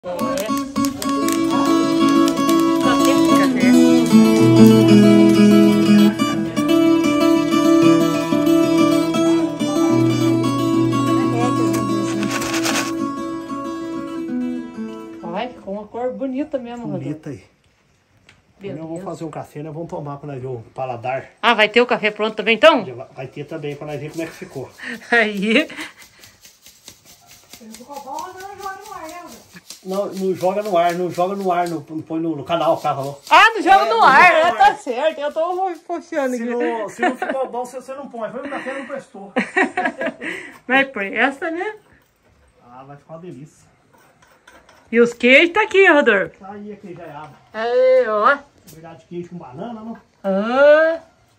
Olha, ficou uma cor bonita mesmo, Rodolfo. Bonita aí. Eu vou fazer um café, nós vamos tomar pra nós ver o paladar. Ah, vai ter o café pronto também, então? Vai ter também, pra nós ver como é que ficou. Aí. Não joga no ar, não põe no canal, tá, falou? Ah, não joga no ar, tá certo, eu tô puxando aqui. Se não ficou bom, você não põe. Foi o café não prestou. Mas presta, né? Ah, vai ficar uma delícia. E os queijos tá aqui, Rodolfo. Tá aí a queijaiada. Aí, ó. Virar de queijo com banana, não? Ah.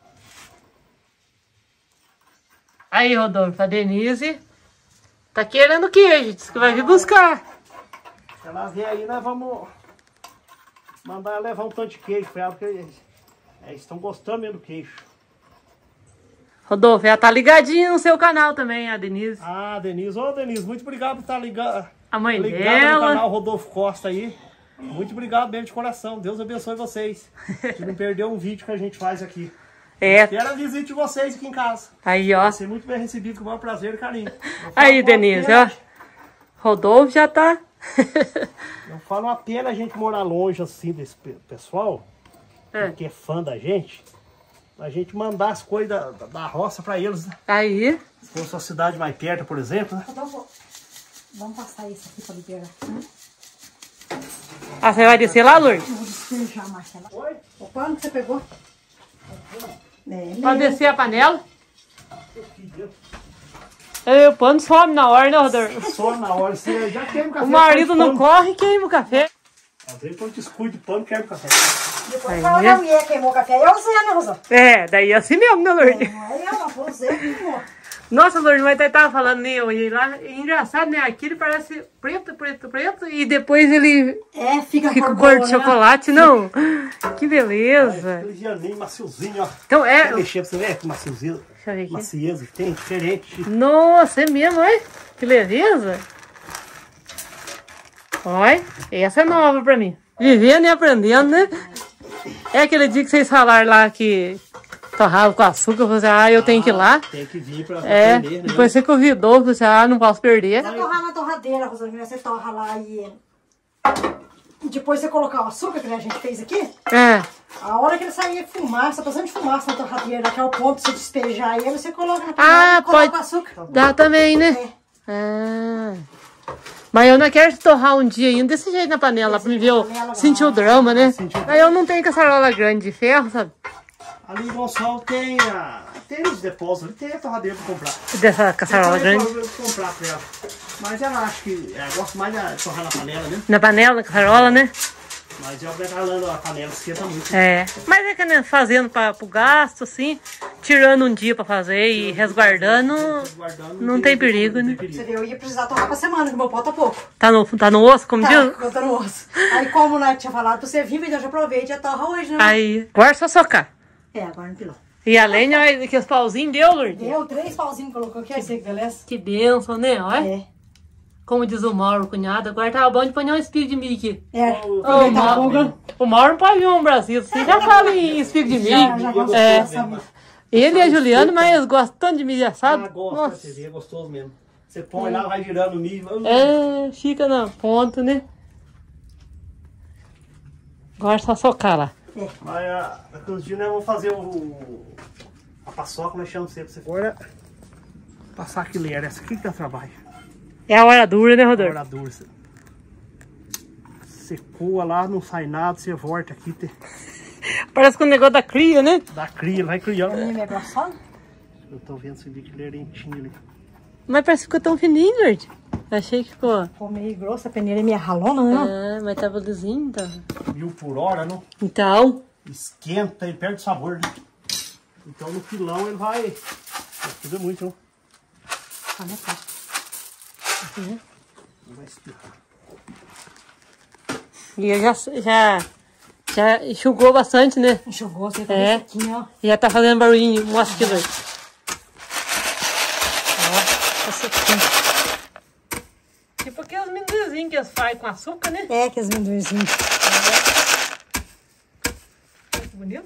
Aí, Rodolfo, a Denise tá querendo queijo, disse que vai vir buscar. Se ela vier aí, nós vamos mandar ela levar um tanto de queijo pra ela, porque eles estão gostando mesmo do queijo. Rodolfo, ela tá ligadinha no seu canal também, a Denise. Ah, Denise. Ô, Denise, muito obrigado por estar ligado. A mãe ligado dela. no canal Rodolfo Costa aí. Muito obrigado mesmo de coração. Deus abençoe vocês. De não perder um vídeo que a gente faz aqui. É. Espero a visita de vocês aqui em casa. Aí, ó. Vai ser muito bem recebido, com o maior prazer e carinho. Aí, Denise, ó. Rodolfo já tá. Eu falo uma pena a gente morar longe assim desse pessoal, que é fã da gente, a gente mandar as coisas da roça pra eles, né? Aí. Se fosse uma cidade mais perto, por exemplo, né? Vamos passar isso aqui pra liberar. Ah, você vai descer lá, Lourdes? Eu vou despejar, Marcela. Oi? O pano que você pegou? Pode descer a panela? O pano some na hora, né, Rodolfo? Só na hora, você já queima o café. O marido não corre e queima o café. Às vezes quando descuida de pano, queima o café. Depois fala que a mulher queimou o café. Eu sei, né, Rosa? É, daí é assim mesmo, né, Lourdes? Aí eu não vou dizer que queimou. Nossa, Lourdes, mas tava falando, né, eu ia lá, é engraçado, né, aqui ele parece preto, e depois ele Fica com cor de chocolate, não? Que beleza. Aquele gianinho maciozinho, ó. Então é... Quer mexer pra você ver que maciozinho, Deixa eu ver aqui. macieza que tem, diferente. Nossa, é mesmo, olha. Que beleza. Olha, essa é nova pra mim. Vivendo e aprendendo, né? É aquele dia que vocês falaram lá que torrava com açúcar, eu falei assim, eu tenho que ir lá. Tem que vir pra aprender, né? Depois você convidou, eu falei assim, não posso perder. Você torrar na torradeira, Rosalina, você torra lá e depois você colocar o açúcar que a gente fez aqui. A hora que ele sair fumaça, passando de fumaça na torradeira, que é o ponto de você despejar ele, você coloca na panela e coloca o açúcar. Dá também, né? Mas eu não quero torrar um dia ainda desse jeito na panela, pra me ver, sentir o drama, né? Aí eu não tenho caçarola grande de ferro, sabe? Ali em Gonçalo tem os depósitos, ali tem a torradeira pra comprar. Dessa caçarola grande. Pra comprar pra ela. Mas ela acha que ela gosta mais de torrar na panela, né? Na panela, na caçarola, né? Mas eu falando, a panela esquenta muito. Mas é que né, fazendo pro gasto, assim, tirando um dia pra fazer e resguardando, não tem perigo, né? Você vê, eu ia precisar torrar pra semana, que meu pó tá pouco. Tá no osso, como diz? Tá no osso. Aí como né, tinha falado pra você vir, então já aproveita e já torra hoje, né? Aí, agora é só socar. Agora no pilão. E a lenha, que os pauzinhos deu, Lourdes? Deu 3 pauzinhos, colocou aqui, aí você que beleza? Que benção, né? Olha. Como diz o Mauro, cunhado, agora tava bom de pôr um espigo de milho aqui. O Mauro não pode vir no Brasil, você já fala em espigo de milho. Já gosto dessa. Ele e a Juliana, mas eles gostam tanto de milho assado. Gosta, você vê, é gostoso mesmo. Você põe lá, vai girando o milho. Fica na ponta, né? Agora é só socar lá. Mas daqui uns dias nós vamos fazer a paçoca, nós chamamos sempre. Agora, passar aquele essa aqui que dá trabalho. É a hora dura, né, Rodolfo? A hora dura. Secou lá, não sai nada, você volta aqui. Parece que o negócio da cria, né? Da cria, vai criando. É grossão? Eu tô vendo se que ele é lentinho ali. Mas parece que ficou tão fininho, Lourdes. Achei que ficou. Ficou meio grossa, a peneira é meio ralona, né? Mas tava lisinho, então. 1000 por hora, não? Então. Esquenta e perde o sabor, né? Então no pilão ele vai fazer muito, não? Não vai espirrar. E já enxugou bastante, né? Enxugou, você tá esse aqui, ó. Já tá fazendo barulhinho. Mostra aqui, Lourdes. Ó, essa aqui. Tipo aqueles meninos que eles fazem com açúcar, né? É, que as amendoinzinhos. Que bonito.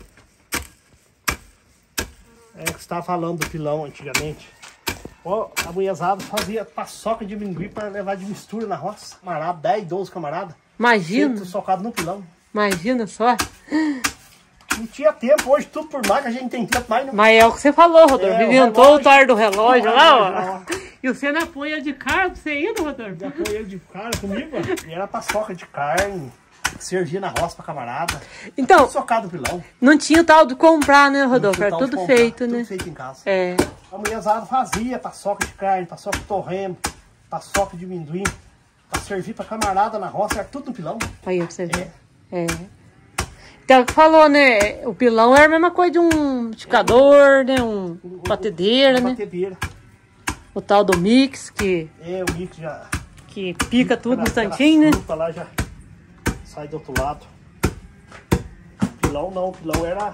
É que você estava falando do pilão antigamente. Ó, a mulherzada fazia paçoca de amendoim para levar de mistura na roça. Camarada, 10, 12 camaradas. Imagina. Socado no pilão. Imagina só. Não tinha tempo, hoje tudo por máquina, a gente tem tempo mais. Não. Mas é o que você falou, Rodolfo. Inventou o tar do relógio lá, ó. ó. E você não apoia de carne pra você ir, Rodolfo? Eu apoiei de carne comigo, e era paçoca de carne. Servia na roça pra camarada. Então, tudo socado no pilão. não tinha o tal de comprar, né, Rodolfo? Era tudo feito, né? Tudo feito em casa. É. A mulherzada fazia paçoca de carne, paçoca de torremo, paçoca de amendoim. Pra servir pra camarada na roça, era tudo no pilão. Aí pra você ver. É. Então, que falou, né? O pilão era a mesma coisa de um liquidificador, né? Batedeira, né? Batedeira. O tal do mix, que O mix já... que pica tudo no instantinho, né? Fruta lá já sai do outro lado. Pilão não, pilão era...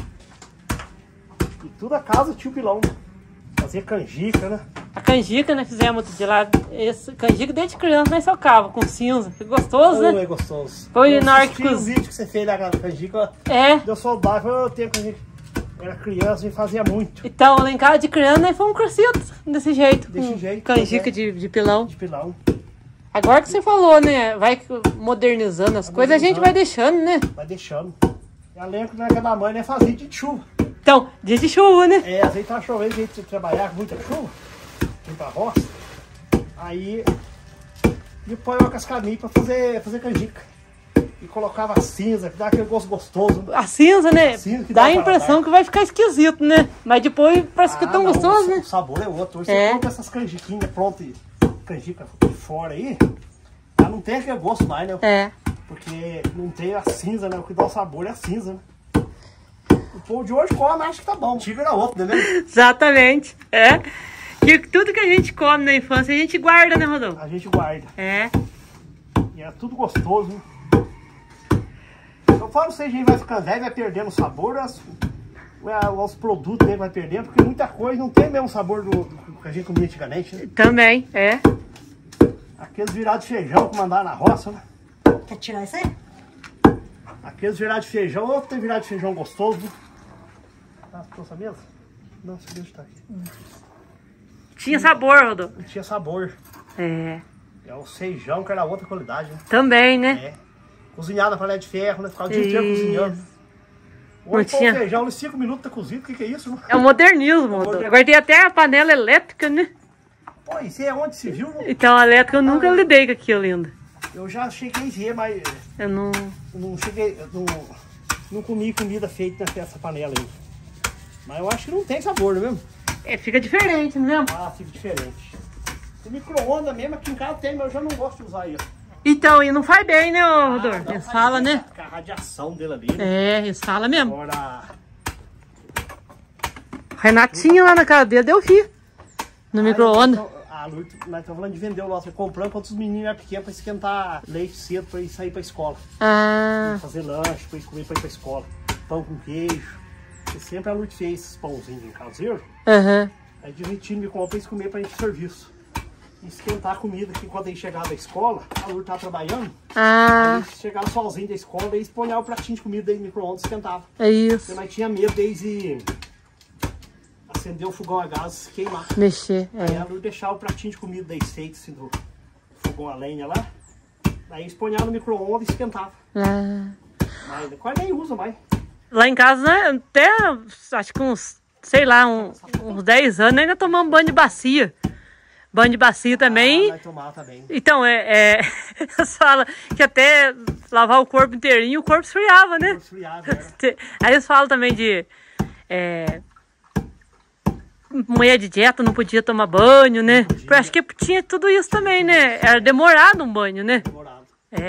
E toda a casa tinha o pilão. Fazia canjica, né? A canjica, né? Fizemos de lá. Esse canjica desde criança, nós socava com cinza. Que gostoso, né? É gostoso. Foi na hora que o vídeo que você fez da canjica. Deu saudade. Eu tenho canjica. Era criança e fazia muito. Então, lá em casa de criança, nós fomos crescidos desse jeito. Desse jeito. Canjica de pilão. De pilão. Agora que você falou, né? Vai modernizando as coisas, a gente vai deixando, né? Vai deixando. Eu lembro que naquela mãe, né, fazia dia de chuva. Então, dia de chuva, né? Às vezes tava chovendo, a gente trabalhar com muita chuva. Ir pra roça. Aí, eu põe uma cascaminha pra fazer canjica. E colocava cinza, que dá aquele gosto gostoso. A cinza, né? A cinza dá a impressão que vai ficar esquisito, né? Mas depois parece que é tão gostoso, né? O sabor é outro. Hoje você compra essas canjiquinhas prontas, canjica de fora aí, já não tem aquele gosto mais, né? Porque não tem a cinza, né? O que dá o sabor é a cinza, né? O povo de hoje come, acha que tá bom. O tigre era outro, né? Exatamente. E tudo que a gente come na infância, a gente guarda, né, Rodolfo? A gente guarda. E é tudo gostoso, né? Eu falo que a gente vai ficando velho, vai perdendo o sabor, os produtos dele vai perdendo, porque muita coisa não tem o mesmo sabor do que a gente comia antigamente, né? Também, Aqueles virados de feijão que mandaram na roça, né? Quer tirar isso aí? Aqueles virados de feijão, ou tem virado de feijão gostoso. Trouxe a mesa? Não, você deixa estar aqui. Tinha sabor, Rodolfo. Não tinha sabor. É o feijão que era outra qualidade, né? Também, né? Cozinhado na panela de ferro, né? Ficava o dia inteiro cozinhando. Hoje põe o feijão em 5 minutos tá cozido, o que é isso? Né? É o modernismo, Rodolfo. Agora tem até a panela elétrica, né? Pô, isso é onde se viu? Né? Então, a elétrica eu nunca lidei com aquilo ainda. Eu já cheguei a ver, mas... Eu não cheguei... Não comi comida feita nessa panela aí. Mas eu acho que não tem sabor, não é mesmo? Fica diferente, não é mesmo? Fica diferente. O micro-ondas mesmo aqui em casa tem, mas eu já não gosto de usar isso. Então, e não faz bem, né, Rodolfo? Eles falam, né? A radiação dele ali. Né? Eles falam mesmo. Agora... Renatinha lá na casa dele deu fio. No micro-ondas. Nós estamos falando de vender o nosso. Comprando quando os meninos eram pequenos para esquentar leite cedo para ir sair para a escola. Fazer lanche, para ir comer para ir para a escola. Pão com queijo. E sempre a Lourdes fez esses pãozinhos em caseiro. Aí direitinho me comprei para eles comer para a gente serviço. Esquentar a comida que quando eles chegavam da escola, a Lourdes estava trabalhando. Aí eles chegavam sozinhos da escola, eles ponhavam o pratinho de comida aí no micro-ondas e esquentavam. É isso. Mas tinha medo deles ir acender o fogão a gás, queimar. Mexer, Aí a Lourdes deixava o pratinho de comida deles feito assim, do fogão a lenha lá. Aí eles ponhavam no micro-ondas e esquentavam. Mas quase nem usa mais. Lá em casa, né, até acho que uns, sei lá, uns 10 anos ainda tomamos banho de bacia. Banho de bacia também. Vai tomar também. Então, eles falam que até lavar o corpo inteirinho, o corpo esfriava, né? Aí eles falam também de... mulher de dieta não podia tomar banho, né? Eu acho que tinha tudo isso também, né? Era demorado um banho, né? Demorado.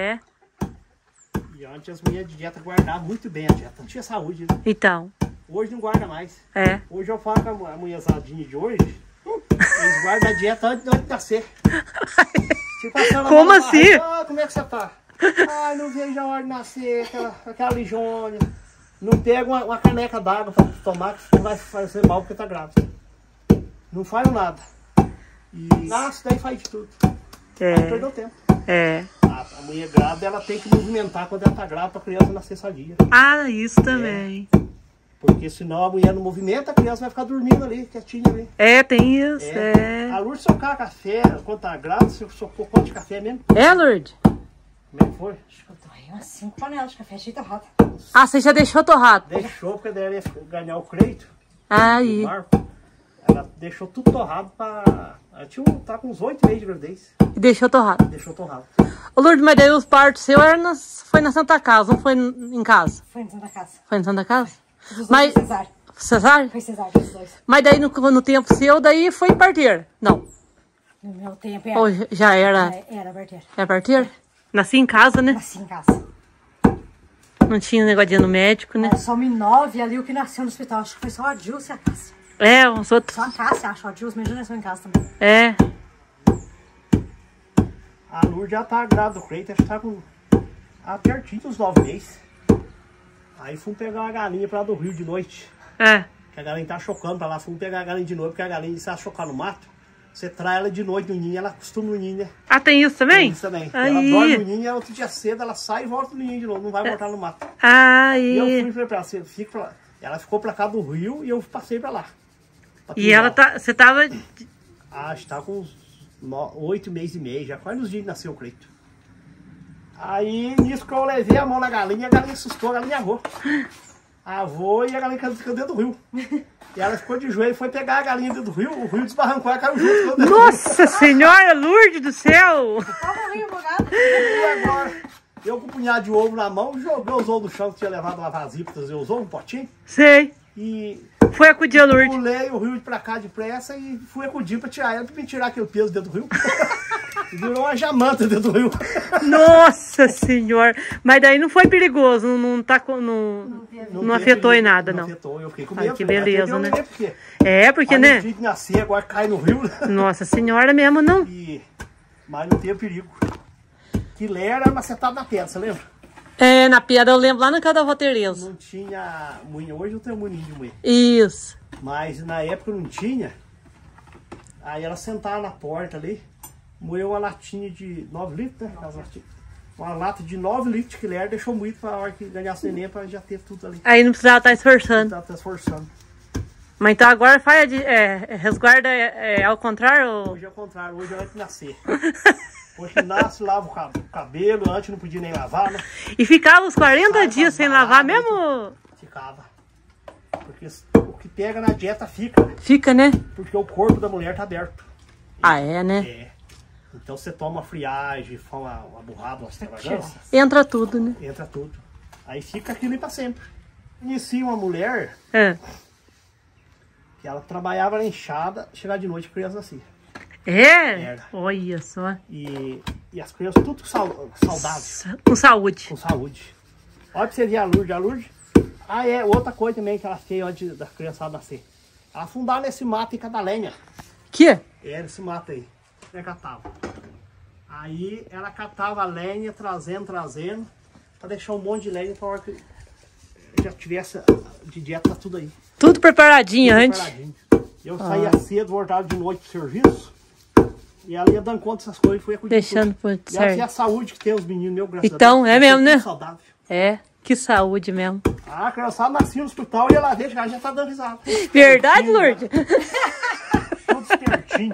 E antes as mulheres de dieta guardavam muito bem a dieta. Não tinha saúde, né? Então. Hoje não guarda mais. Hoje eu falo com a mulherzadinha de hoje, eles guardam a dieta antes de nascer. Como assim? Como é que você tá? Não vejo a hora de nascer, aquela lijônia. Não pega uma caneca d'água pra tomar, que vai fazer mal porque tá grávida. Não faz nada. E nasce, daí faz de tudo. Perdeu tempo. É. A mulher grávida, ela tem que movimentar quando ela tá grávida pra criança nascer sadia. Ah, isso também. Porque senão a mulher não movimenta, a criança vai ficar dormindo ali, quietinha ali. É, tem isso, A Lourdes socar café, quando tá grávida, você socou quanto de café mesmo? É, Lourdes? Como é que foi? Acho que eu torrei umas 5 panelas de café, cheio de torrado. Ah, você já deixou torrado? Deixou, porque daí ela ia ganhar o crédito. Aí. Ela deixou tudo torrado pra... Ela tá com uns 8 meses de gravidez. E deixou torrado? Deixou torrado. Ô, Lourdes, mas daí os partos seus foi na Santa Casa, não foi em casa? Foi na Santa Casa. Foi na Santa Casa? Os Mas... foi cesárea. Cesárea? Foi cesárea, os dois. Mas daí no tempo seu, daí foi parteira? Não. No meu tempo era. Ou já era? Era parteira. Era parteira? Nasci em casa, né? Nasci em casa. Não tinha negócio de ir no médico, né? Era só 9 ali o que nasceu no hospital. Acho que foi só a Dilce e a Cássia. É, os outros. Só a Cássia, acho. A Dilce mesmo nasceu em casa também. É. A Lourdes já tá grávida do Cleiton, acho que tá com... pertinho dos 9 meses. Aí fomos pegar uma galinha pra lá do Rio de noite. É. Que a galinha tá chocando pra lá. Fomos pegar a galinha de noite, porque a galinha, se ela chocar no mato, você trai ela de noite no ninho, ela acostuma no ninho, né? Ah, tem isso também? Tem isso também. Aí. Ela dorme no ninho e outro dia cedo ela sai e volta no ninho de novo, não vai voltar no mato. Aí. E eu fui pra ela, fica pra lá. Ela ficou pra cá do Rio e eu passei pra lá. E ela tá. Você tava. Acho que tá com uns 8 meses e meio, já quase nos dias que nasceu o Cleito. Aí, nisso que eu levei a mão na galinha, a galinha assustou, a galinha avô. A avô e a galinha caiu dentro do rio. E ela ficou de joelho e foi pegar a galinha dentro do rio, o rio desbarrancou e caiu junto. Nossa Senhora, Lourdes do céu! Tava rio, bugado. E agora, eu com um punhado de ovo na mão, joguei os ovos no chão, que tinha levado uma vasilha pra trazer os ovos, um potinho. Sei. E foi acudir a Lourdes. Pulei o rio pra cá depressa e fui acudir pra tirar ela, pra me tirar aquele peso dentro do rio. Virou uma jamanta dentro do rio. Nossa Senhora! Mas daí não foi perigoso, não tá com. Não afetou em nada, não. Não afetou, eu fiquei com medo. Que beleza, né? Porque é, porque, né? Filho que nascer, agora cai no rio. Nossa Senhora mesmo, não. Mas não teve perigo. Que Lé era macetada na pedra, você lembra? É, na pedra eu lembro lá na casa da avó Tereza. Não tinha moinho, hoje eu tenho moinho de moer. Isso. Mas na época não tinha. Aí ela sentava na porta ali, moeu uma latinha de 9 litros, né? Uma lata de 9 litros de quilher, deixou muito pra hora que ganhasse neném, pra já ter tudo ali. Aí não precisava estar esforçando. Não precisava estar esforçando. Mas então agora faz resguarda ao contrário? Hoje é ao contrário, hoje é antes de nascer. Hoje que nasce, lava o cabelo, antes não podia nem lavar, né? E ficava uns 40 dias sem lavar mesmo? Ficava. Porque o que pega na dieta fica. Fica, né? Porque o corpo da mulher tá aberto. Ah, é, né? É. Então você toma uma friagem, uma burrada, uma extravagância. Entra tudo, né? Entra tudo. Aí fica aquilo aí pra sempre. Conheci uma mulher que ela trabalhava na enxada, chegava de noite, a criança nascia. É? Era. Olha só. E as crianças tudo saudáveis. Com saúde. Com saúde. Olha pra você ver a Lourdes. A Lourdes. Ah, é. Outra coisa também que ela fez antes da criançada nascer. Ela afundava nesse mato em cada lenha. Que? Era esse mato aí. Ela catava. Aí ela catava a lenha, trazendo, pra deixar um monte de lenha pra hora que já tivesse de dieta, tá tudo aí. Tudo preparadinho antes. Eu saía cedo, voltava de noite pro serviço. E ela ia dando conta dessas coisas e foi acudindo. Deixando por certo. E assim a saúde que tem os meninos, meu, graças então, a Deus. É mesmo, né? Saudável. É, que saúde mesmo. Ah, a criançada nascia no hospital e ela veio, já tá dando risada. Verdade, Lourdes? Tudo espertinho.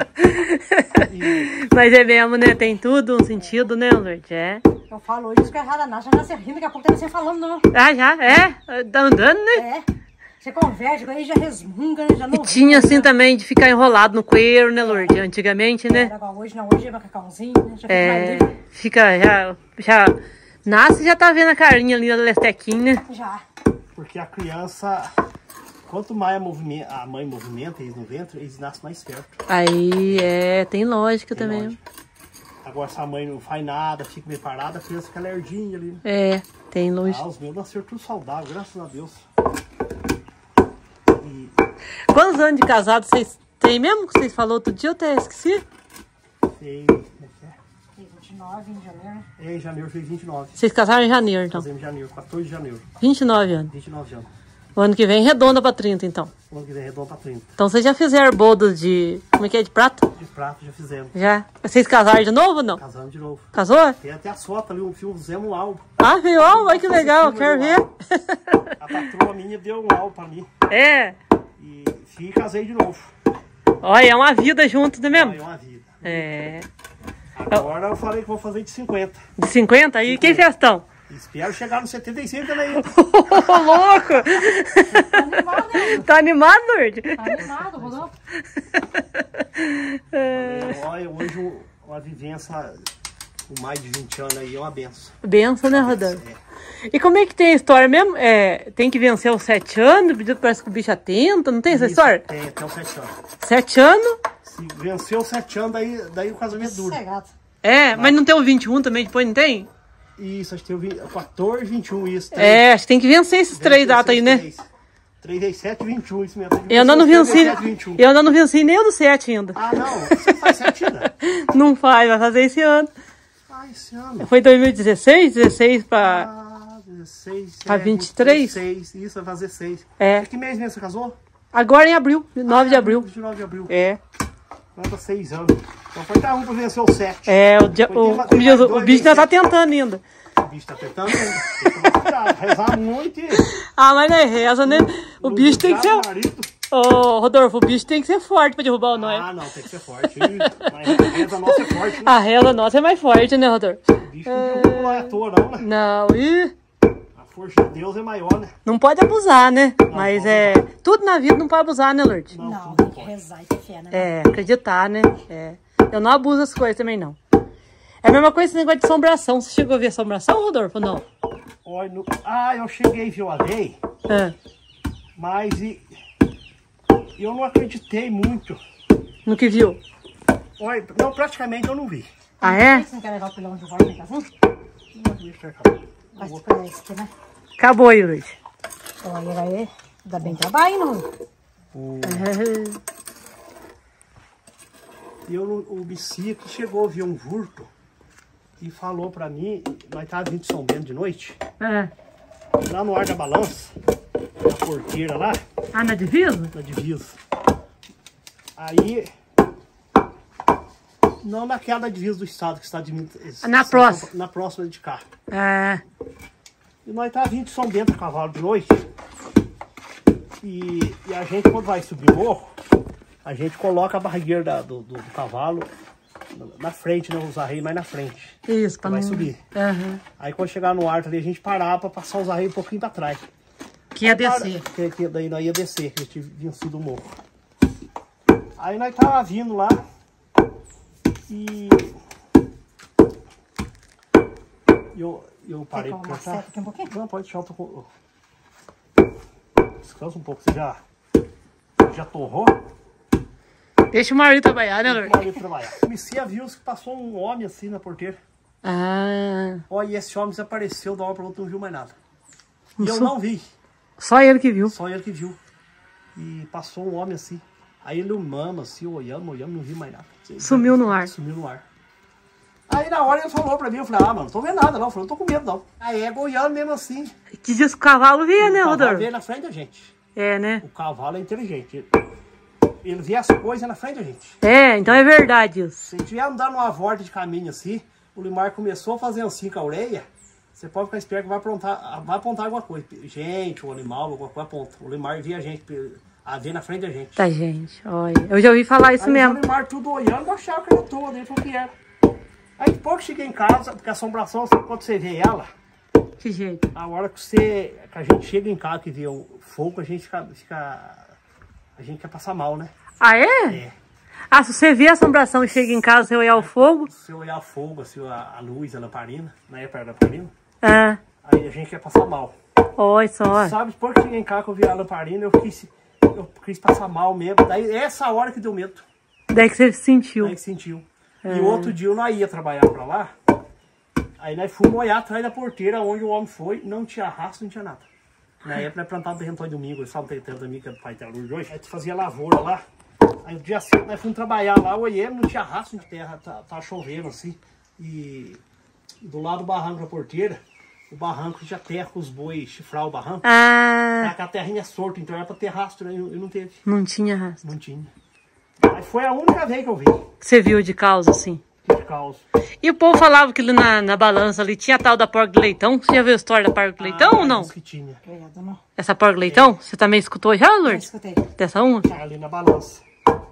Mas é mesmo, né? Tem tudo um sentido, né, Lourdes? É. Eu falo hoje, isso que é errado, já nasce rindo, daqui a pouco tá você falando, não. Ah, já? É? Tá andando, né? É. Você conversa, aí já resmunga, já não. E tinha assim também de ficar enrolado no coeiro, né, Lourdes? Antigamente, né? Era igual hoje, não. Hoje é macacãozinho, né? Já fica mais livre. Fica, já nasce e já tá vendo a carinha ali da Lestequinha, né? Já. Porque a criança, quanto mais a mãe movimenta eles no ventre, eles nascem mais espertos. Aí, tem lógica Tem também. lógica. Agora, se a mãe não faz nada, fica meio parada, a criança fica lerdinha ali. Tem lógica. Ah, os meus nasceram tudo saudável, graças a Deus. Quantos anos de casado vocês têm mesmo? Que vocês falaram outro dia, eu até esqueci. Fez 29 em janeiro. Em janeiro fez 29. Vocês casaram em janeiro, então? Fazemos em janeiro, 14 de janeiro. 29 anos. 29 anos. O ano que vem redonda pra 30, então. O ano que vem redonda pra 30. Então vocês já fizeram bodas de... Como é que é? De prata? De prata já fizemos. Já. Vocês casaram de novo ou não? Casamos de novo. Casou? Tem até as fotos ali, fizemos um álbum. Ah, viu? Olha que legal, quero ver. A patroa minha deu um álbum pra mim. É. E casei de novo. Olha, é uma vida junto, não é mesmo? É uma vida. É. Agora eu falei que vou fazer de 50. De 50? E que festão? Espero chegar no 75 também. Ô, louco! Tá animado, Lourdes? Tá animado, Rodolfo. Olha, hoje uma vivência com mais de 20 anos aí é uma benção. Benção, né, Rodolfo? E como é que tem a história mesmo? Tem que vencer os 7 anos, parece que o bicho atenta, não tem essa história? Tem, até os 7 anos. 7 anos? Se venceu os 7 anos, daí o casamento dura. Mas não tem o 21 também, depois não tem? Isso, acho que tem o 14, 21, isso. Acho que tem que vencer esses 3 datas aí, né? 3 vezes 7, 21, isso mesmo. Eu ainda não venci nem o do 7 ainda. Ah, não? Você faz 7 ainda? Não faz, vai fazer esse ano. Ah, esse ano. Foi 2016, 16 pra... 16, pra 23? 6, isso, vai fazer 6. Que mês mesmo você casou? Agora em abril, 9 de abril. 29 de abril. Vai 6 anos. Então foi pra vencer o 7. O bicho ainda tá tentando ainda. O bicho tá tentando ainda. Rezar muito e... mas não é reza, né? O bicho tem que ser... Rodolfo, o bicho tem que ser forte pra derrubar o nó. Ah, não, tem que ser forte. Mas a reza nossa é forte, né? A reza nossa é mais forte, né, Rodolfo? O bicho não derruba à toa, não, né? Não, A força de Deus é maior, né? Não pode abusar, né? Mas tudo na vida não pode abusar, né, Lourdes? Não, tem que rezar e ter fé, né? Acreditar, né? Eu não abuso das coisas também, não. É a mesma coisa esse negócio de assombração. Você chegou a ver assombração, Rodolfo, ou não? Eu cheguei, viu, a ver. Mas eu não acreditei muito. No que viu? Não, praticamente eu não vi. Ah, é? Você não quer levar o pilão de volta em casa? Vai se pegar esse aqui, né? Acabou aí, Luiz. Olha aí, dá bem trabalho, não? O biciclo chegou a ver um vulto e falou pra mim, nós tava vindo de São Bento de noite, lá no Ar da Balança, na porteira lá. Ah, na divisa? Na divisa. Aí, não naquela divisa do estado que está de na próxima. Na próxima de cá. E nós tava vindo de São Bento a cavalo de noite. E a gente, quando vai subir o morro, a gente coloca a barrigueira do cavalo na frente, né? Os arreios mais na frente. Isso, pra vai subir. Aí quando chegar no ar ali, a gente parava pra passar os arreios um pouquinho pra trás. Que ia descer. Que daí nós ia descer, que a gente vinha vencido o morro. Aí nós tava vindo lá e eu parei pra cantar. Aqui um pouquinho? Não, pode deixar um pouco. Descansa um pouco, você já torrou? Deixa o marido trabalhar, né, Lourdes? Deixa o marido trabalhar. O Messias viu que passou um homem assim na porteira. E esse homem desapareceu da hora pra outra, não viu mais nada. E eu não vi. Só ele que viu. Só ele que viu. E passou um homem assim. Aí ele humano assim, olhando, não vi mais nada. Sumiu no ar. Sumiu no ar. Aí na hora ele falou pra mim, eu falei, mano, não tô vendo nada não. Eu falei, não tô com medo não. Aí olhando mesmo assim. Que diz que o cavalo via, né, Rodolfo? O cavalo veio na frente da gente. Né? O cavalo é inteligente. Ele vê as coisas na frente da gente. Então é verdade isso. Se a gente vier andar numa volta de caminho assim, o Limar começou a fazer assim com a orelha, você pode ficar esperto que vai apontar alguma coisa. Gente, o animal, alguma coisa aponta. O Limar via a gente, a ver na frente da gente. Tá, gente, olha. Eu já ouvi falar isso mesmo. O Limar tudo olhando, eu achava que era toda, ele falou que era. Aí depois que cheguei em casa, porque a assombração, quando você vê ela... Que jeito? A hora que a gente chega em casa, que vê o fogo, a gente a gente quer passar mal, né? Ah, é? Se você vê a assombração e chega em casa, você olhar o fogo? Se você olhar o fogo, assim, a luz, a lamparina, na época da lamparina, aí a gente quer passar mal. Olha só. Sabe, depois que eu cheguei em casa, que eu vi a lamparina, eu quis passar mal mesmo. Daí, essa hora que deu medo. Daí que você sentiu. E o outro dia eu não ia trabalhar pra lá. Aí nós fomos olhar atrás da porteira onde o homem foi, não tinha rastro, não tinha nada. Na época nós plantávamos terreno todo domingo, sabe, tem terreno da minha, que é do pai da Lourdes hoje. Aí fazia lavoura lá. Aí o dia cedo nós fomos trabalhar lá, olhamos, não tinha rastro de terra, tava chovendo assim. E do lado do barranco da porteira, o barranco de terra com os bois, chifrar o barranco. Ah. A terrinha é solta, então era pra ter rastro, né? E não teve. Não tinha rastro. Não tinha. Aí foi a única vez que eu vi. Você viu de causa, assim? De causa. E o povo falava que ali na balança ali tinha a tal da porca de leitão. Você já viu a história da porca de leitão ou não? Que tinha. Essa porca de leitão? Você também escutou já, Lourdes? Escutei. Dessa uma? Ali na balança.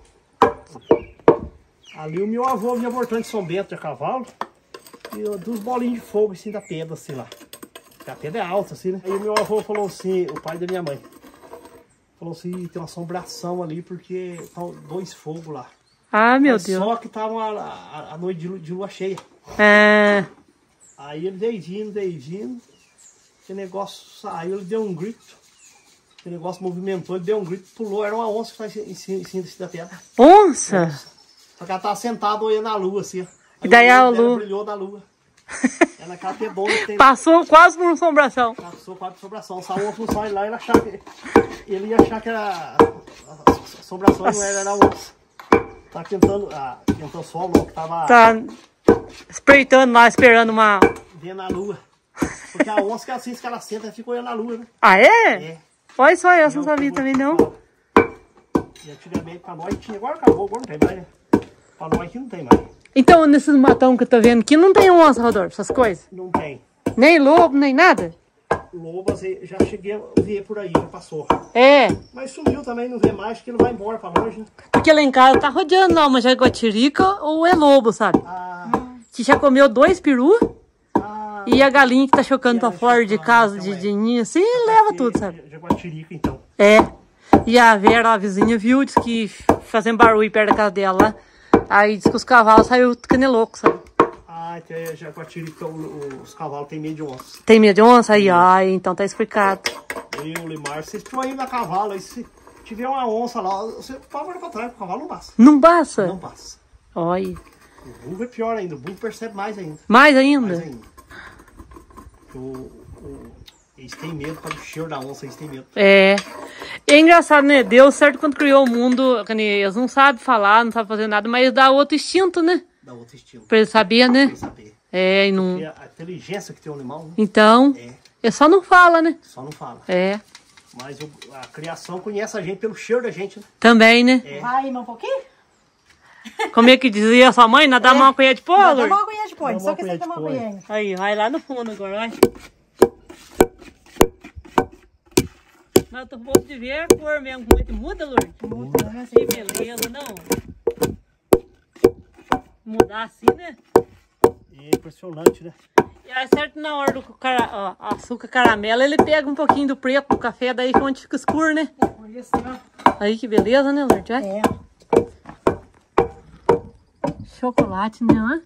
Ali o meu avô vinha voltando de São Bento de cavalo. E dos bolinhos de fogo assim da pedra, assim lá. Porque a pedra é alta, assim, né? Aí o meu avô falou assim, o pai da minha mãe. Falou assim, tem uma assombração ali porque estão 2 fogos lá. Ah, meu Deus. Só que tava a noite de lua cheia. É. Aí ele veio vindo. Esse negócio saiu, ele deu um grito. Esse negócio movimentou, ele deu um grito, pulou. Era uma onça que estava em cima da pedra. Onça? Só que ela tava sentada olhando a lua, assim. E daí a lua brilhou da lua. Ela naquela pedona tem... Passou quase por uma assombração. Passou quase por assombração. Saiu uma função lá, ele ia achar que era a assombração e não era a onça. Tá tentando só o que tava... Tá espreitando lá, esperando uma... Vendo a lua. Porque a onça, que assim, que ela senta, ela fica olhando a lua, né? Ah, é? É. Olha só, essa não sabia também, não. E antigamente pra nós tinha, agora acabou, agora não tem mais, né? Pra nós aqui não tem mais. Então, nesses matão que eu tô vendo aqui, não tem onça, Rodolfo, essas coisas? Não tem. Nem lobo, nem nada? Lobo, já cheguei a ver por aí, já passou. É. Mas sumiu também, não vê mais, porque ele vai embora pra longe, né? Porque lá em casa tá rodeando lá uma jaguatirica ou é lobo, sabe? Que já comeu 2 peru e a galinha que tá chocando pra fora de casa de ninho, assim, leva tudo, sabe? Jaguatirica, então. É. E a Vera, a vizinha, viu, disse que fazendo barulho perto da casa dela lá. Aí disse que os cavalos saíram louco, sabe? Então jaguatirica, os cavalos têm medo de onça. Tem medo de onça? Aí, ai, então tá explicado. Eu, Limar, vocês estão indo a cavalo, aí se tiver uma onça lá, você pode olhar pra trás, o cavalo não passa. Não passa? Não passa. Olha. O burro é pior ainda, o burro percebe mais ainda. Mais ainda? Mais ainda. Eles têm medo, por causa do cheiro da onça, eles têm medo. É. É engraçado, né? Deus, certo, quando criou o mundo, eles não sabem falar, não sabem fazer nada, mas dá outro instinto, né? Dá outro instinto. Pra ele saber, né? Pra ele saber. É, e não... Porque a inteligência que tem o animal, né? Então, ele só não fala, né? Só não fala. É. Mas a criação conhece a gente pelo cheiro da gente, né? Também, né? Vai um pouquinho? Como é que dizia sua mãe? Nadar uma colher de pó, Dá uma colher de pó, só que você toma uma colher. Aí, vai lá no fundo agora, vai. Mas eu tô pouco de ver a cor mesmo, como é que muda, Lourdes? Muda, né? Que beleza, não? Mudar assim, né? É impressionante, né? E aí, certo, na hora do açúcar caramelo, ele pega um pouquinho do preto do café, daí que onde fica escuro, né? Por isso, né? Aí, que beleza, né, Lourdes? É. Chocolate, né?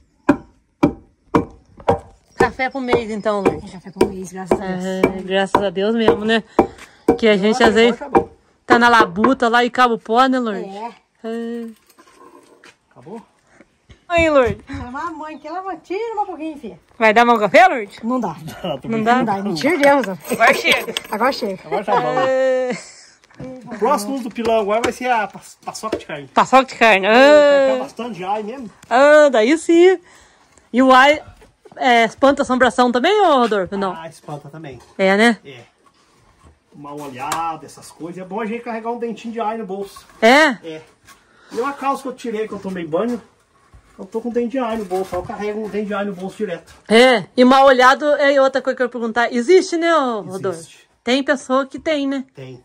Café pro mês, então, Lourdes. Café com mês, graças a Deus. É, graças a Deus mesmo, né? Que a gente, às vezes, tá na labuta lá e cabo pó, né, Lourdes? É. Acabou? Aí, Lourdes. A mãe que ela tira um pouquinho, filha. Vai dar mão café, Lourdes? Não dá. Não dá? Não dá. Mentira de Deus. Agora chega. Agora chega. Agora tá bom. O próximo uso do pilão agora vai ser a paçoca de carne. Paçoca de carne. Vai ficar bastante ai mesmo. Daí sim. E o ai espanta assombração também, ô Rodolfo? Não. Espanta também. É, né? É. Uma olhada, essas coisas. É bom a gente carregar um dentinho de ai no bolso. É? É. E uma calça que eu tirei, que eu tomei banho, eu tô com um dente de ai no bolso. Eu carrego um dente de ai no bolso direto. É. E mal olhado é outra coisa que eu ia perguntar. Existe, né, Rodolfo? Existe. Tem pessoa que tem, né? Tem.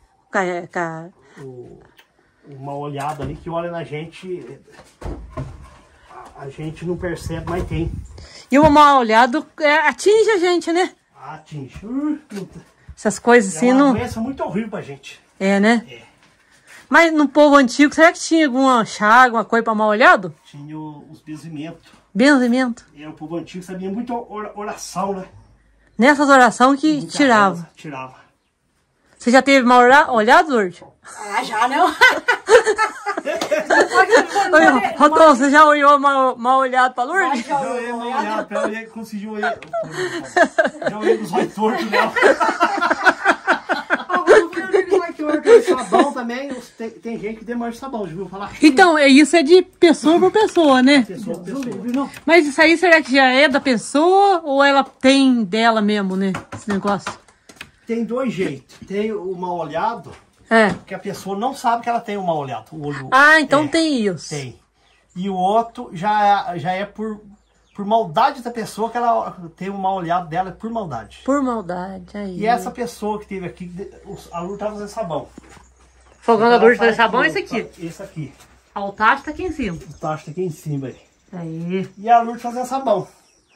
Uma olhada ali que olha na gente, a gente não percebe, mas tem. E o mal olhado atinge a gente, né? Atinge. Essas coisas assim não... É uma doença muito horrível pra gente. É, né? É. Mas no povo antigo, será que tinha alguma chaga, alguma coisa pra mal olhado? Tinha os benzimentos. Benzimento? O povo antigo sabia muito oração, né? Nessas orações que Muita tirava. reza, tirava. Você já teve mal olhado, Lourdes? Já não. Rodolfo, você já olhou mal olhado pra Lourdes? Já olhei mal olhado pra ela e conseguiu olhar. Já olhei dos olhos tortos dela. sabão também, tem gente que demanja sabão, já viu falar? Então, isso é de pessoa por pessoa, né? Pessoa por pessoa. Mas isso aí, será que já é da pessoa ou ela tem dela mesmo, né? Esse negócio. Tem dois jeitos. Tem o mal olhado, que a pessoa não sabe que ela tem o mal olhado. O olho, então tem isso. Tem. E o outro já é por maldade da pessoa, que ela tem o mal olhado dela, por maldade. Por maldade, aí. E essa pessoa que teve aqui, a Lourdes tá fazendo sabão. Fogão da Lourdes fazer sabão é esse aqui. Esse aqui. O tacho tá aqui em cima. O tacho tá aqui em cima aí. Aí. E a Lourdes fazendo sabão.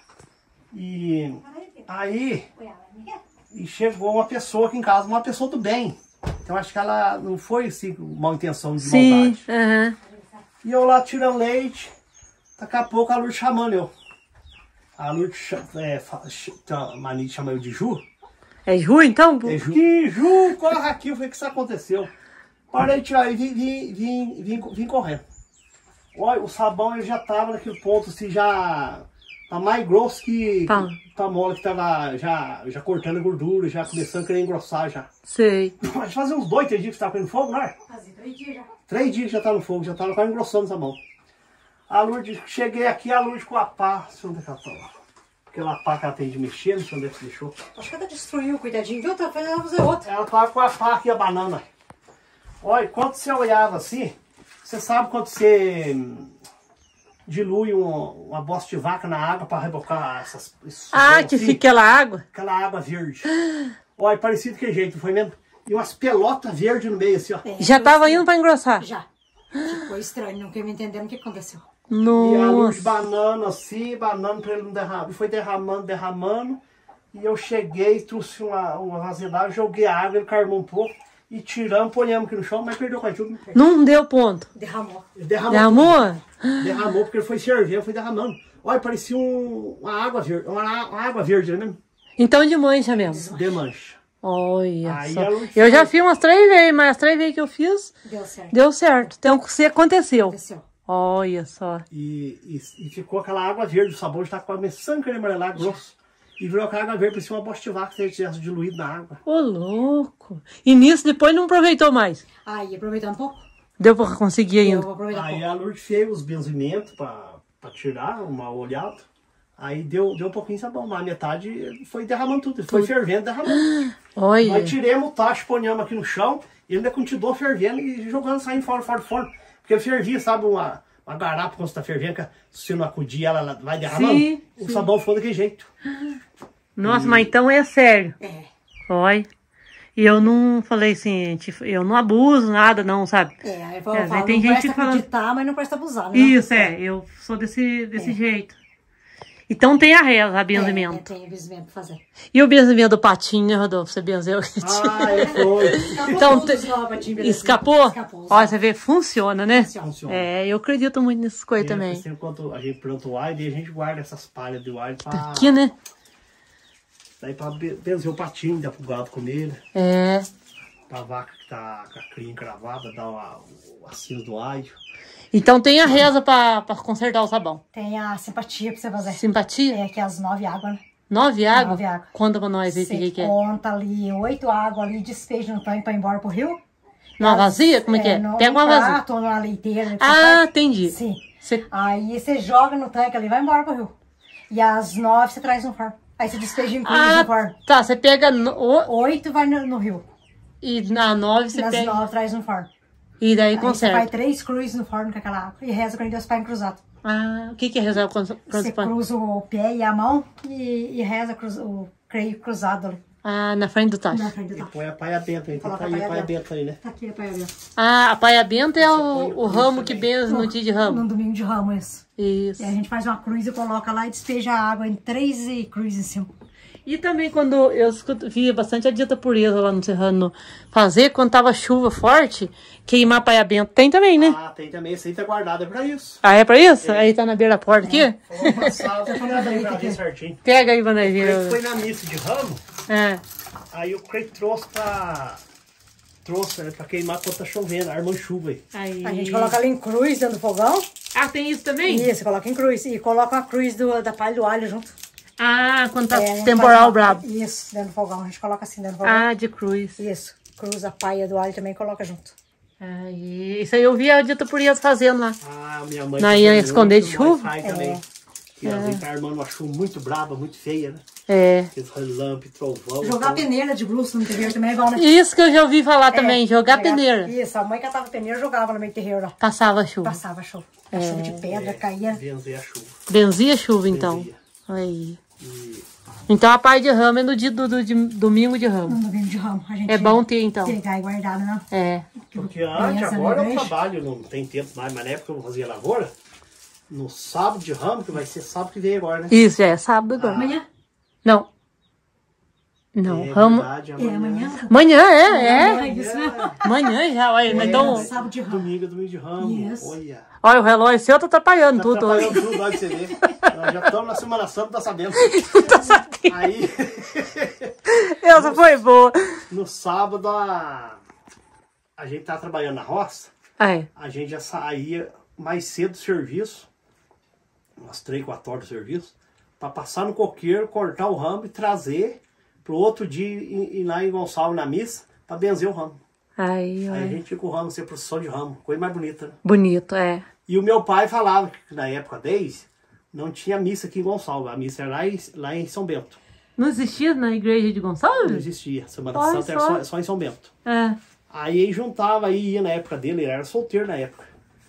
E aí... E chegou uma pessoa aqui em casa, uma pessoa do bem. Então acho que ela não foi assim, com mal intenção de maldade. E eu lá tirando leite, daqui a pouco a Lourdes chamando eu. A Lourdes tem uma mania de chamar eu de Ju. É Ju então? É Ju. Que Ju, corre aqui, eu falei, o que isso aconteceu? Parei de tirar e vim correndo. Olha, o sabão ele já tava naquele ponto assim, já tá mais grosso que tá mole, que tava já cortando a gordura, já começando a querer engrossar já. Sei. Mas fazia uns 2, 3 dias que você tava no fogo, não é? Fazia 3 dias já. 3 dias que já tá no fogo, já tava quase engrossando o sabão. A Lourdes, cheguei aqui, a Lourdes com a pá, não sei onde é que ela tá lá. Aquela pá que ela tem de mexer, não sei onde é que você deixou. Acho que ela destruiu, cuidadinho, viu? Tá fazendo fazer outra. Ela tava com a pá aqui, a banana. Olha, quando você olhava assim, você sabe quando você dilui uma bosta de vaca na água para rebocar essas... Que fica aquela água? Aquela água verde. Olha, parecido que jeito, não foi mesmo? E umas pelotas verdes no meio, assim, ó. Já tava indo para engrossar? Já. Ficou estranho, não queria me entender o que aconteceu. Nossa. E a Lourdes banana assim, banana para ele não derramar. E foi derramando. E eu cheguei, trouxe uma vasilhada, joguei a água, ele carmou um pouco. E tiramos, ponhamos aqui no chão, mas perdeu o cachorro. Não deu ponto. Derramou. Derramou? Derramou, porque ele foi fervendo, foi derramando. Olha, parecia uma água verde. Uma água verde, né mesmo? Então de mancha mesmo. De mancha. Olha só. Eu já fiz umas 3 vezes, mas as 3 vezes que eu fiz, deu certo. Então, se aconteceu. Olha só. E ficou aquela água verde, o sabor já tá começando a querer amarelar, grosso. E virou aquela água verde, parecia uma bosta de vaca que tivesse diluído na água. Ô, louco. E nisso depois não aproveitou mais? Aí, aproveitar um pouco. Deu pra conseguir ainda? Aí a Lourdes fez os benzimentos pra tirar o mal olhado. Aí deu um pouquinho de sabão, mas a metade foi derramando tudo. Foi fervendo, derramando. Olha. Nós tiramos o tacho, ponhamos aqui no chão, e ele ainda continuou fervendo e jogando, saindo fora do forno. Porque ele fervia, sabe, uma garapa quando você tá fervendo, que se você não acudir, ela vai derramando. Sim, o sabão foi daquele jeito. Nossa, mas então é sério. Olha. E eu não falei assim, eu não abuso nada, não, sabe? Eu falo, tem gente que fala... acreditar, mas não presta abusar, né? Isso, eu sou desse jeito. Então tem a reza, a benzimento. Tem o benzimento pra fazer. E o benzimento do patinho, Rodolfo? Você benzeu? Então, escapou? Olha, você vê, funciona, né? Funciona. Eu acredito muito nessas coisas também. Assim, enquanto a gente planta o alho, a gente guarda essas palhas do alho pra... Aqui, né? Daí pra benzer o patinho, dá pro gado comer. Pra vaca que tá com a cria encravada, dá o assino do alho. Então tem a reza pra consertar o sabão. Tem a simpatia pra você fazer. Simpatia? Tem aqui as 9 águas, né? 9 águas? 9 águas. Conta pra nós aí o que é. Conta ali 8 águas ali, despeja no tanque pra ir embora pro rio. Numa vazia? Como é que é? Pega uma vazia. Prato, ou numa leiteira. Entendi. Sim. Aí você joga no tanque ali e vai embora pro rio. E às 9 você traz no forno. Aí você despeja em cruz no forno. Tá, você pega... 8 vai no rio. E na 9 você pega... Nas 9 traz no forno. E daí conserta. Você vai 3 cruzes no forno com aquela água. E reza com Deus Pai cruzado. O que é rezar com Você cruza o pé e a mão e reza o creio cruzado ali. Na frente do tacho. Na frente do tacho. E põe a paia benta aí. Tem a paia benta aí, né? Tá aqui a paia benta. A paia benta é o ramo que benze no dia de ramo. No domingo de ramo, isso. Isso. E a gente faz uma cruz e coloca lá e despeja a água em 3 cruzes em cima. E também quando eu via bastante a dita pureza lá no Serrano fazer, quando tava chuva forte, queimar a paia benta. Tem também, né? Tem também. Esse aí tá guardado, é pra isso. É pra isso? Aí tá na beira da porta aqui? Certinho. Pega aí, Vanessa. Foi na missa de ramo. Aí o Creio trouxe pra queimar quando tá chovendo, armando chuva aí. A gente coloca ali em cruz dentro do fogão. Tem isso também? Isso, coloca em cruz. E coloca a cruz da palha do alho junto. Quando tá temporal brabo. Isso, dentro do fogão. A gente coloca assim dentro do fogão. De cruz. Isso. Cruza a paia do alho também e coloca junto. Isso aí eu vi a Dita Purias fazendo lá. Minha mãe na ia esconder de chuva. E ela vem tá armando uma chuva muito braba, muito feia, né? Aqueles relâmpagos, trovão. Jogar peneira de blusa no terreiro também é igual, né? Isso que eu já ouvi falar também, jogar peneira. Isso, a mãe catava peneira e jogava no meio do terreiro lá. Passava chuva. Passava chuva. A chuva de pedra caía. Benzia a chuva. Benzia a chuva, então. Aí. Então a parte de ramo é no dia do domingo de ramo. No domingo de ramo. A gente bom ter, então. Pegar e guardar, não? Porque antes, agora eu trabalho, não tem tempo mais, mas na época eu fazia lavoura. No sábado de ramo, que vai ser sábado que vem agora, né? Isso, sábado agora. Amanhã? Não. Não, ramo. Verdade, amanhã. Amanhã, Isso mesmo. Amanhã já, olha. Então... Sábado de ramo. Domingo de ramo. Isso. Olha o relógio seu tá atrapalhando tudo. Tá atrapalhando tudo, olha pra você ver. Nós já estamos na Semana Santa, tá sabendo. Tá sabendo. Aí... Essa foi boa. No sábado, a gente tá trabalhando na roça. A gente já saía mais cedo do serviço. Umas 3, 4 horas do serviço, para passar no coqueiro, cortar o ramo e trazer pro outro dia ir lá em Gonçalves na missa para benzer o ramo. Aí a gente fica com o ramo, ser procissão de ramo, coisa mais bonita, né? Bonito, E o meu pai falava que na época 10 não tinha missa aqui em Gonçalves, a missa era lá em São Bento. Não existia na igreja de Gonçalves? Não existia, Semana Santa era só em São Bento. Aí ele juntava, aí ia na época dele, ele era solteiro na época.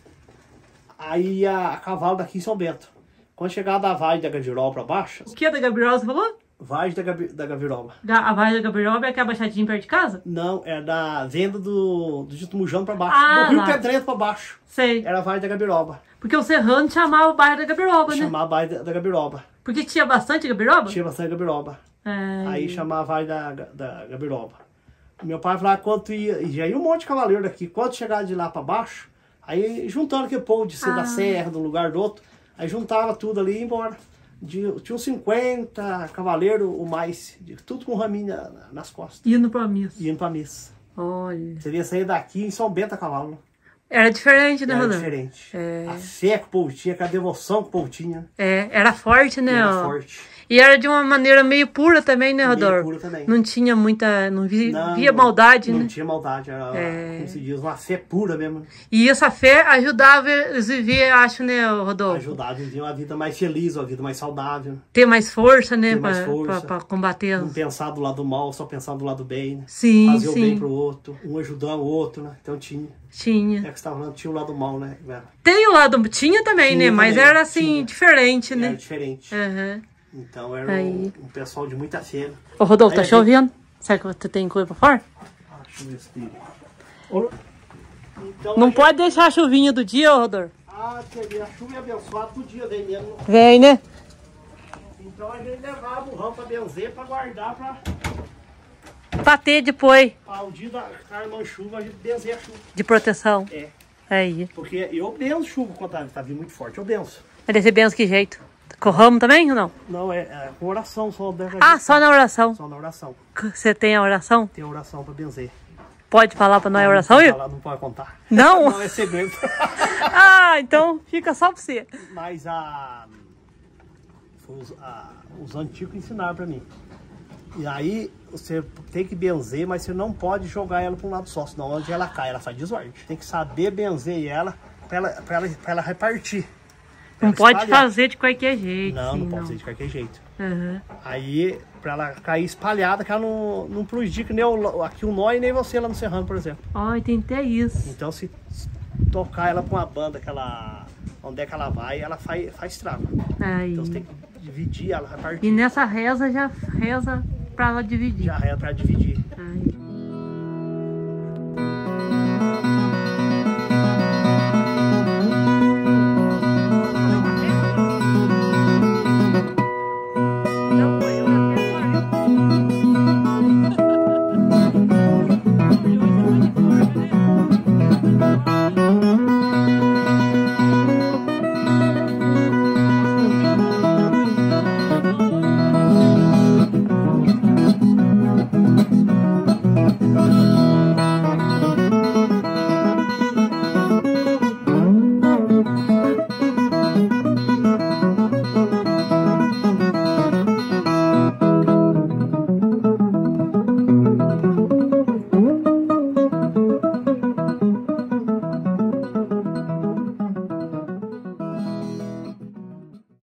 Aí ia a cavalo daqui em São Bento. Quando chegava da Vale da Gabiroba pra baixo... O que da Gabiroba você falou? Vale da Gabiroba. A Vale da Gabiroba é aquela baixadinha perto de casa? Não, é da venda do Dito Mujão pra baixo. Do Rio Pedreiro pra baixo. Sei. Era a Vale da Gabiroba. Porque o Serrano chamava o bairro da Gabiroba, né? Chamava a Vale da Gabiroba. Porque tinha bastante Gabiroba? Tinha bastante Gabiroba. Aí chamava a Vale da Gabiroba. Meu pai falava quanto ia... E já ia um monte de cavaleiro daqui. Quando chegava de lá pra baixo, aí juntando aquele povo de ser da serra, de um lugar do outro... Aí juntava tudo ali e ia embora. Tinha uns 50 cavaleiros ou mais. Tudo com raminho nas costas. Indo pra missa. Indo pra missa. Olha. Você ia sair daqui em São Bento a cavalo. Era diferente, né, Rodolfo? Era diferente. A fé que o povo tinha, a devoção que o povo tinha. Era forte, né? Era forte. E era de uma maneira meio pura também, né, Rodolfo? Meio pura também. Não tinha muita... Não via maldade, né? Não tinha maldade. Era, como se diz, uma fé pura mesmo. E essa fé ajudava eles a viver, acho, né, Rodolfo? Ajudava a viver uma vida mais feliz, uma vida mais saudável. Ter mais força, né? Ter mais força. Pra combater. Não pensar do lado mal, só pensar do lado bem. Né? Sim, fazer o bem pro outro. Um ajudando o outro, né? Então tinha. Tinha. É que você tava falando, tinha o lado mal, né? Tem o lado... Tinha também, né? Mas era assim, diferente, né? Era diferente. Então era um pessoal de muita fé. Ô, Rodolfo, tá chovendo? Será que você tem coisa pra fora? Deixa eu ver se tem. Então, não pode deixar a chuvinha do dia, ô, Rodolfo. A chuva é abençoada, todo dia vem mesmo. Vem, né? Então a gente levava o ramo pra benzer, pra guardar, pra ter depois. Pra o dia da armando chuva, a gente benzer a chuva. De proteção. Aí. Porque eu benzo chuva quando tá vindo muito forte, eu benzo. Mas desse benzo que jeito? Com ramo também ou não? Não, é com oração só. Só na oração? Só na oração. Você tem a oração? Tem a oração pra benzer. Pode falar pra nós a oração, Will? Não pode contar. Não? Não, é segredo. Então fica só pra você. Mas os antigos ensinaram pra mim. E aí você tem que benzer, mas você não pode jogar ela pra um lado só, senão onde ela cai, ela faz desordem. Tem que saber benzer ela pra ela repartir. Não pode fazer de qualquer jeito. Não pode fazer de qualquer jeito. Aí, pra ela cair espalhada, que ela não prejudica nem aqui o nó e nem você lá no Serrano, por exemplo. Tem até isso. Então, se tocar ela com uma banda, onde é que ela vai, ela faz estrago. Então, você tem que dividir ela, repartir. E nessa reza, já reza pra ela dividir. Já reza pra dividir.